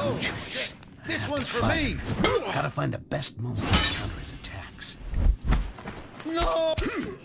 no choice. This I have one's to for fight me. him. Gotta find the best moment to counter his attacks. No!